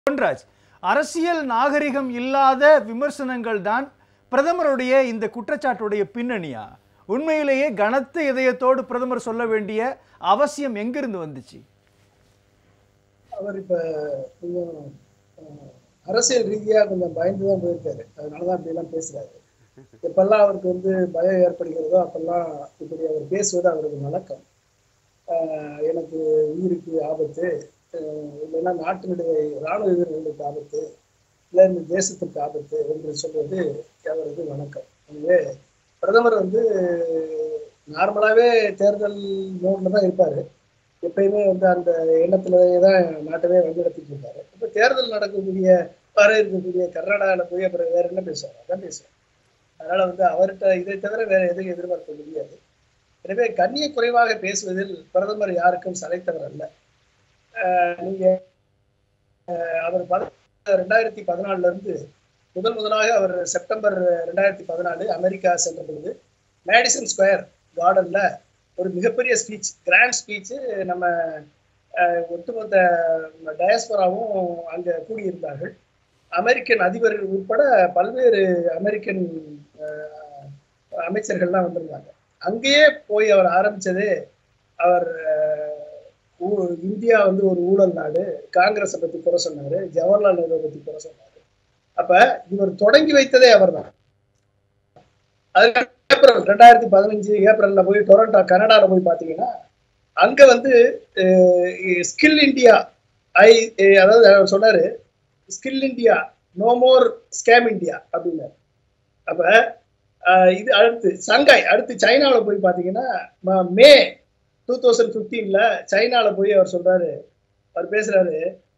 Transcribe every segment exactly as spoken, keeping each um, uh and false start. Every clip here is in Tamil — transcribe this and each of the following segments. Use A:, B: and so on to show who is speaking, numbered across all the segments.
A: பொன்ராஜ், அரசியல் நாகரிகம் இல்லாத விமர்சனங்கள் தான் பிரதமருடைய இந்த குற்றச்சாட்டுடைய பின்னணியா? உண்மையிலேயே கனத்த இதயத்தோடு பிரதமர் சொல்ல வேண்டிய அவசியம் எங்கிருந்து வந்துச்சு?
B: அவர் இப்ப கொஞ்சம் அரசியல் ரீதியா கொஞ்சம் பயந்துதான் போயிருக்காரு. அதனாலதான் அப்படி எல்லாம் பேசுறாரு. எப்பெல்லாம் அவருக்கு வந்து பயம் ஏற்படுகிறதோ அப்பெல்லாம் இப்படி அவர் பேசுவது அவருக்கு வழக்கம். ஆஹ் எனக்கு உயிருக்கு ஆபத்து, இல்லைன்னா நாட்டினுடைய இராணுவ வீரர்களுக்கு ஆபத்து, இல்லை இந்த தேசத்துக்கு ஆபத்து என்று சொல்வது அவரது வணக்கம். எனவே பிரதமர் வந்து நார்மலாகவே தேர்தல் மோட்ல தான் இருப்பார். எப்பயுமே வந்து அந்த எண்ணத்திலேயே தான் நாட்டவே வழிநடத்திட்டு இருக்காரு. இப்போ தேர்தல் நடக்கக்கூடிய வர இருக்கக்கூடிய கர்நாடகாவில் போய் அப்புறம் வேற என்ன பேசுவார்? அதான் பேசுவார். அதனால வந்து அவர்கிட்ட இதை தவிர வேற எதையும் எதிர்பார்க்க முடியாது. எனவே கண்ணிய குறைவாக பேசுவதில் பிரதமர் யாருக்கும் சளைத்தவர் அல்ல. நீங்க அவர் ரெண்டாயிரத்தி பதினாலுல இருந்து முதல் முதலாக அவர் செப்டம்பர் ரெண்டாயிரத்தி பதினாலு அமெரிக்கா சென்ற பொழுது மேடிசன் ஸ்கொயர் கார்டன்ல ஒரு மிகப்பெரிய ஸ்பீச், கிராண்ட் ஸ்பீச், நம்ம ஒட்டுமொத்த டயஸ்போராவும் அங்க கூடியிருந்தார்கள். அமெரிக்கன் அதிபர்கள் உட்பட பல்வேறு அமெரிக்கன் அமைச்சர்கள்லாம் வந்திருந்தாங்க. அங்கேயே போய் அவர் ஆரம்பிச்சது, அவர் இந்தியா வந்து ஒரு ஊழல் நாடு, காங்கிரஸை பத்தி குறை சொன்னாரு, ஜவஹர்லால் நேரு பத்தி குறை சொன்னாரு. அப்ப இவர் தொடங்கி வைத்ததே அவர் தான். அதுக்கு ஏப்ரல் ரெண்டாயிரத்தி பதினஞ்சு ஏப்ரல்ல போய் டொரண்டோ கனடால போய் பாத்தீங்கன்னா அங்க வந்து ஸ்கில் இந்தியா ஐ அதாவது அவர் சொன்னாரு, skill India no more scam India அப்படின்னாரு. அப்ப இது அடுத்து சங்காய், அடுத்து சைனாவில் போய் பார்த்தீங்கன்னா மே டூ தௌசண்ட் ஃபிஃப்டீன்ல சைனால போய் அவர் சொல்றாரு, அவர் பேசுறாரு,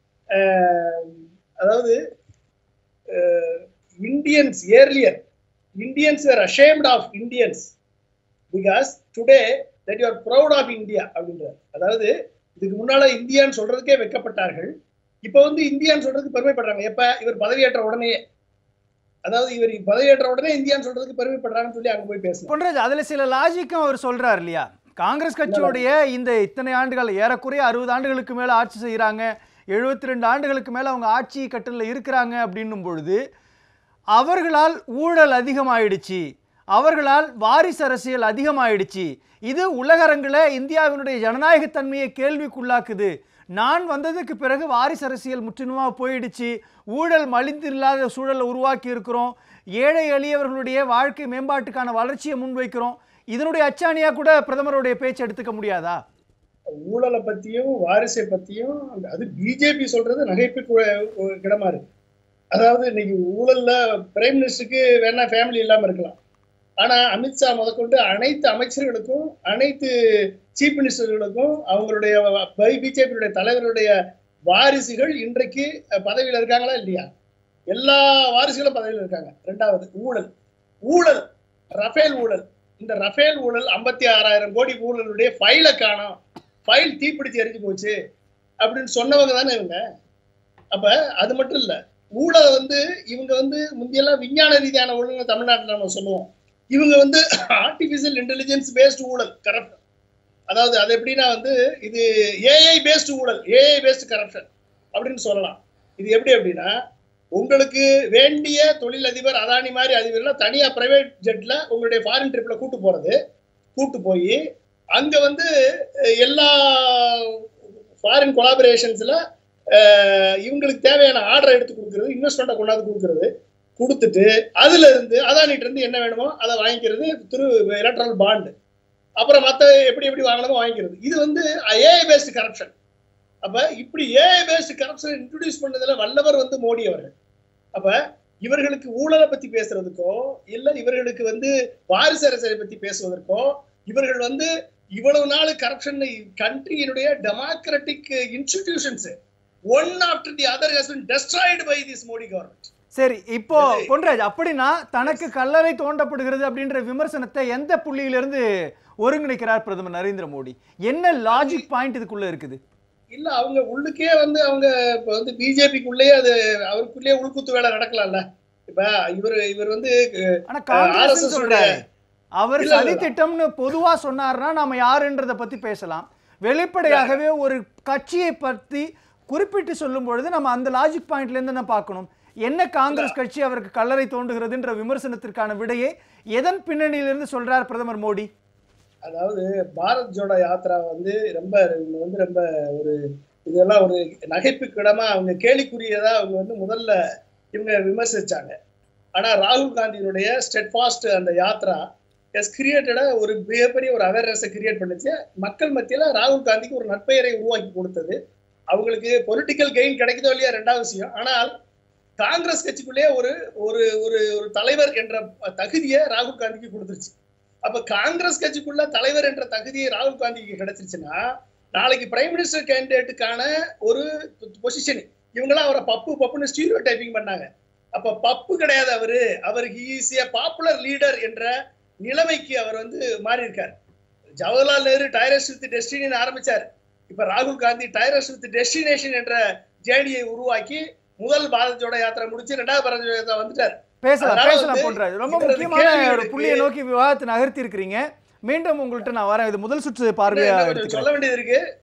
B: அதாவது Indians earlier Indians are ashamed of Indians because today that you are proud of India அப்படின்றார். அதாவது இதுக்கு முன்னால இந்தியான்னு சொல்றதுக்கே வெட்கப்பட்டார்கள், இப்ப வந்து இந்தியான்னு சொல்றதுக்கு பெருமைப்படுறாங்க. எப்ப இவர் பதவியேற்ற உடனே, அதாவது இவர் பதவியேற்ற உடனே இந்தியான்னு சொல்றதுக்கு பெருமைப்படுறாங்கன்னு சொல்லி அங்க போய் பேசுறாங்க.
A: பொன்ராஜ், அதுல சில லாஜிக்கும் அவர் சொல்றாரு இல்லையா? காங்கிரஸ் கட்சியுடைய இந்த இத்தனை ஆண்டுகள், ஏறக்குறைய அறுபது ஆண்டுகளுக்கு மேல ஆட்சி செய்யறாங்க, எழுபத்தி ரெண்டு ஆண்டுகளுக்கு மேல அவங்க ஆட்சி கட்டல இருக்கிறாங்க அப்படின்னும் பொழுது அவர்களால் ஊழல் அதிகமாயிடுச்சு, அவர்களால் வாரிசு அரசியல் அதிகமாயிடுச்சு, இது உலகரங்கில் இந்தியாவினுடைய ஜனநாயகத்தன்மையை கேள்விக்குள்ளாக்குது, நான் வந்ததுக்கு பிறகு வாரிசு அரசியல் முற்றிலுமாக போயிடுச்சு, ஊழல் மலிந்தில்லாத சூழலை உருவாக்கி இருக்கிறோம், ஏழை எளியவர்களுடைய வாழ்க்கை மேம்பாட்டுக்கான வளர்ச்சியை முன்வைக்கிறோம், இதனுடைய அச்சாணியா கூட பிரதமருடைய பேச்சு எடுத்துக்க முடியாதா?
B: ஊழலை பத்தியும் வாரிசை பத்தியும் அது பிஜேபி சொல்றது நகைப்புக்கு இடமா இருக்கு. அதாவது இன்னைக்கு ஊழல்ல பிரைம் மினிஸ்டருக்கு வேணா ஃபேமிலி இல்லாம இருக்கலாம், ஆனா அமித்ஷா முதற்கொண்டு அனைத்து அமைச்சர்களுக்கும் அனைத்து சீஃப் மினிஸ்டர்களுக்கும் அவங்களுடைய பிஜேபியுடைய தலைவருடைய வாரிசுகள் இன்றைக்கு பதவியில் இருக்காங்களா இல்லையா? எல்லா வாரிசுகளும் பதவியில் இருக்காங்க. ரெண்டாவது ஊழல், ஊழல் ரஃபேல் ஊழல். இந்த ரஃபேல் ஊழல் ஐம்பத்தி ஆறாயிரம் கோடி ஊழலுடைய ஃபைலை காணோம், ஃபைல் தீப்பிடிச்சு எரிஞ்சு போச்சு அப்படின்னு சொன்னவங்க தானே இவங்க. அப்ப அது மட்டும் இல்ல, ஊழலை வந்து இவங்க வந்து முந்தியெல்லாம் விஞ்ஞான ரீதியான ஊழல் தமிழ்நாட்டில் நம்ம சொல்லுவோம், இவங்க வந்து ஆர்டிபிஷியல் இன்டெலிஜென்ஸ் பேஸ்டு ஊழல், கரப்ஷன். அதாவது அது எப்படின்னா வந்து இது ஏஐ பேஸ்டு ஊழல், ஏஐ பேஸ்டு கரப்ஷன் அப்படின்னு சொல்லலாம். இது எப்படி அப்படின்னா, உங்களுக்கு வேண்டிய தொழிலதிபர் அதானி மாதிரி அதிபர்லாம் தனியா பிரைவேட் ஜெட்ல உங்களுடைய ஃபாரின் ட்ரிப்ல கூட்டு போறது, கூட்டு போய் அங்க வந்து எல்லா ஃபாரின் கொலாபரேஷன்ஸ்ல இவங்களுக்கு தேவையான ஆர்டரை எடுத்து கொடுக்கறது, இன்வெஸ்ட்மெண்ட்டை கொண்டாந்து கொடுக்கறது, கொடுத்துட்டு அதுல இருந்து அதானிட்டு இருந்து என்ன வேணுமோ அதை வாங்கிக்கிறது திரு எலக்ட்ரல் பாண்டு, அப்புறம் மற்ற எப்படி எப்படி வாங்கணுமோ வாங்கிக்கிறது. இது வந்து ஏஐ பேஸ்டு கரப்ஷன். அப்ப இப்படி ஏஐ பேஸ்டு கரப்ஷன் இன்ட்ரோடியூஸ் பண்ணதுல வல்லவர் வந்து மோடி அவர்கள். அப்ப இவர்களுக்கு ஊழலை பத்தி பேசுறதுக்கோ இல்ல இவர்களுக்கு வந்து வாரிசு அரசியலை பத்தி பேசுவதற்கோ, இவர்கள் வந்து இவ்வளவு நாள் கரப்ஷன் கண்ட்ரியினுடைய democratic institutions one after the other has been destroyed by this Modi government.
A: சரி, இப்போ பொன்ராஜ், அப்படின்னா தனக்கு கல்லறை தோண்டப்படுகிறது அப்படின்ற விமர்சனத்தை எந்த புள்ளியிலிருந்து ஒருங்கிணைக்கிறார் பிரதமர் நரேந்திர மோடி? என்ன லாஜிக் பாயிண்ட் இதுக்குள்ள இருக்குது?
B: இல்ல, அவங்க உள்ளுக்கே வந்து அவங்க இப்ப வந்து பிஜேபிக்குள்ளேயே அது அவருக்குள்ளேயே உள்குத்து வேலை நடக்கலாம்ல. இப்ப இவர் இவர் வந்து
A: அவர் சதி திட்டம்னு பொதுவா சொன்னார்னா நாம யாருன்றத பத்தி பேசலாம். வெளிப்படையாகவே ஒரு கட்சியை பத்தி குறிப்பிட்டு சொல்லும் பொழுது நம்ம அந்த லாஜிக் பாயிண்ட்ல இருந்து என்ன பார்க்கணும்? என்ன காங்கிரஸ் கட்சி அவருக்கு கல்லறை தோண்டுகிறதுன்ற விமர்சனத்திற்கான விடையை எதன் பின்னணியிலிருந்து சொல்றார் பிரதமர் மோடி?
B: அதாவது பாரத் ஜோடோ யாத்ரா வந்து ரொம்ப வந்து ரொம்ப ஒரு இதெல்லாம் ஒரு நகைப்புக்கிடமா அவங்க கேலிக்குரியதா அவங்க வந்து முதல்ல இவங்க விமர்சிச்சாங்க. ஆனா ராகுல் காந்தியினுடைய ஸ்டெட்ஃபாஸ்ட் அந்த யாத்ரா எஸ் கிரியேட்டடா ஒரு மிகப்பெரிய ஒரு அவேர்னஸை கிரியேட் பண்ணுச்சு. மக்கள் மத்தியில ராகுல் காந்திக்கு ஒரு நற்பெயரை உருவாக்கி கொடுத்தது. அவங்களுக்கு பொலிட்டிக்கல் கெயின் கிடைக்குதோ இல்லையா ரெண்டாவது விஷயம். ஆனால் காங்கிரஸ் கட்சிக்குள்ளேயே ஒரு ஒரு ஒரு தலைவர் என்ற தகுதியை ராகுல் காந்திக்கு கொடுத்துருச்சு. அப்ப காங்கிரஸ் கட்சிக்குள்ள தலைவர் என்ற தகுதியை ராகுல் காந்திக்கு கிடைச்சிருச்சுன்னா நாளைக்கு பிரைம் மினிஸ்டர் கேண்டிடேட்டுக்கான ஒரு பொசிஷன் இவங்களாம் அவரை பப்பு பப்புன்னு ஸ்டீரியோ டைப்பிங் பண்ணாங்க. அப்ப பப்பு கிடையாது அவரு, அவருக்கு ஈஸியா பாப்புலர் லீடர் என்ற நிலைமைக்கு அவர் வந்து மாறி இருக்காரு. ஜவஹர்லால் நேரு டைரஸ் வித் டெஸ்டினின்னு ஆரம்பிச்சார். இப்ப ராகுல் காந்தி டைரஸ் வித் டெஸ்டினேஷன் என்ற ஜேடியை உருவாக்கி முதல் பாரத் ஜோடோ யாத்திரை முடிச்சு ரெண்டாவது பாரத் ஜோடோ யாத்திரை வந்துட்டார்.
A: பேசலாம் பேசலாம் போன்றாரு. ரொம்ப முக்கியமான ஒரு புள்ளியை நோக்கி விவாதத்தை நகர்த்தி இருக்கிறீங்க. மீண்டும் உங்கள்கிட்ட நான் வரேன். இது முதல் சுற்று பார்வையா
B: சொல்ல வேண்டியது இருக்கு.